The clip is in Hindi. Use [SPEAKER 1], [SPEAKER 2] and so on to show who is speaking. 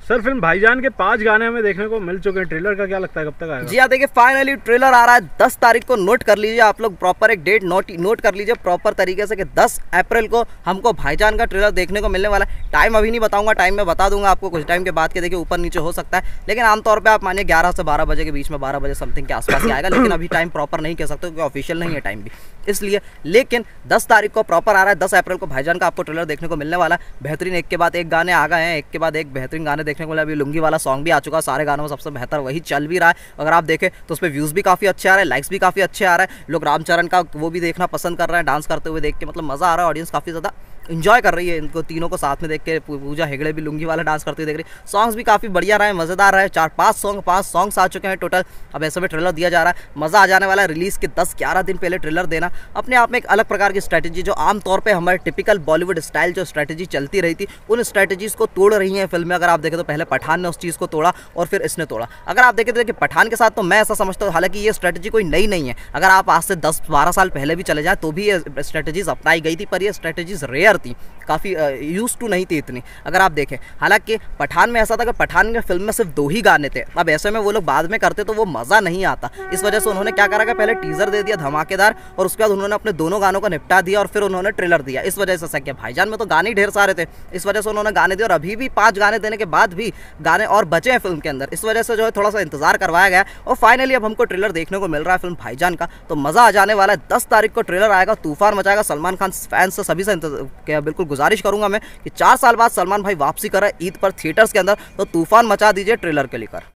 [SPEAKER 1] सर फिल्म भाईजान के 5 गाने हमें देखने को मिल चुके हैं, ट्रेलर का क्या लगता है कब तक आएगा?
[SPEAKER 2] जी हाँ, देखिए फाइनली ट्रेलर आ रहा है 10 तारीख को। नोट कर लीजिए आप लोग, प्रॉपर एक डेट नोट कर लीजिए प्रॉपर तरीके से कि 10 अप्रैल को हमको भाईजान का ट्रेलर देखने को मिलने वाला है। टाइम अभी नहीं बताऊंगा, टाइम में बता दूंगा आपको कुछ टाइम के बाद के, देखिए ऊपर नीचे हो सकता है, लेकिन आमतौर पर आप मानिए 11 से 12 बजे के बीच में, 12 बजे समथिंग के आसपास ही आएगा। लेकिन अभी टाइम प्रॉपर नहीं कह सकते क्योंकि ऑफिशियल नहीं है टाइम भी, इसलिए। लेकिन 10 तारीख को प्रॉपर आ रहा है, 10 अप्रैल को भाईजान का आपको ट्रेलर देखने को मिलने वाला है। बेहतरीन एक के बाद एक गाने आ गए हैं, एक के बाद एक बेहतरीन गाने देखने को मिला। अभी लुंगी वाला सॉन्ग भी आ चुका है, सारे गानों में सबसे बेहतर वही चल भी रहा है। अगर आप देखें तो उस पर व्यूज़ भी काफ़ी अच्छे आ रहे हैं, लाइक्स भी काफ़ी अच्छे आ रहे हैं। लोग रामचरण का वो भी देखना पसंद कर रहे हैं, डांस करते हुए देख के, मतलब मज़ा आ रहा है। ऑडियंस काफ़ी ज़्यादा इंजॉय कर रही है इनको तीनों को साथ में देख के। पूजा हेगड़े भी लुंगी वाला डांस करते हुए देख रही है। सॉन्ग्स भी काफ़ी बढ़िया रहे, मज़ेदार रहे। 5 सॉन्ग्स आ चुके हैं टोटल। अब ऐसे में ट्रेलर दिया जा रहा है, मज़ा आ जाने वाला है। रिलीज़ के 10-11 दिन पहले ट्रेलर देना अपने आप में एक अलग प्रकार की स्ट्रैटेजी, जो आमतौर पर हमारे टिपिकल बॉलीवुड स्टाइल जो स्ट्रैटेजी चलती रही थी, उन स्ट्रैटेजीज़ को तोड़ रही हैं फिल्में। अगर आप देखें तो पहले पठान ने उस चीज़ को तोड़ा और फिर इसने तोड़ा। अगर आप देखें तो देखिए पठान के साथ तो मैं ऐसा समझता हूँ, हालांकि ये स्ट्रैटेजी कोई नई नहीं है। अगर आप आज से 10-12 साल पहले भी चले जाए तो भी ये स्ट्रैटेजीज अपनाई गई थी, पर ये स्ट्रैटेजीज रेयर थी, काफ़ी यूज टू नहीं थी इतनी। अगर आप देखें, हालांकि पठान में ऐसा था कि पठान में फिल्म में सिर्फ 2 ही गाने थे। अब ऐसे में वो लोग बाद में करते तो वो मज़ा नहीं आता। इस वजह से उन्होंने क्या करा कि पहले टीजर दे दिया धमाकेदार, और उसके बाद उन्होंने अपने दोनों गानों को निपटा दिया और फिर उन्होंने ट्रेलर दिया। इस वजह से क्या, भाईजान में तो गाने ही ढेर सारे थे, इस वजह से उन्होंने गाने दिए। और अभी भी 5 गाने देने के बाद भी गाने और बचे हैं फिल्म के अंदर, इस वजह से जो है थोड़ा सा इंतजार करवाया गया। और फाइनली अब हमको ट्रेलर देखने को मिल रहा है फिल्म भाईजान का, तो मज़ा आ जाने वाला है। 10 तारीख को ट्रेलर आएगा, तूफान मचाएगा। सलमान खान फैंस से सभी से बिल्कुल गुजारिश करूंगा मैं कि 4 साल बाद सलमान भाई वापसी कर रहे हैं ईद पर थिएटर्स के अंदर, तो तूफान मचा दीजिए ट्रेलर के लेकर।